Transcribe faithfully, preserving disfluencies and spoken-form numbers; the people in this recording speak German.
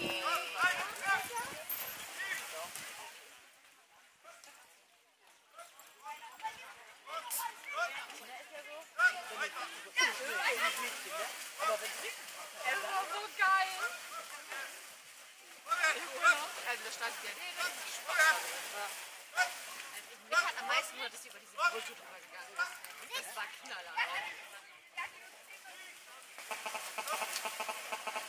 Es war so geil. Also da stand ja. Mich hat am meisten nur, dass sie über diese Brücke drüber gegangen ist. Das war Knaller.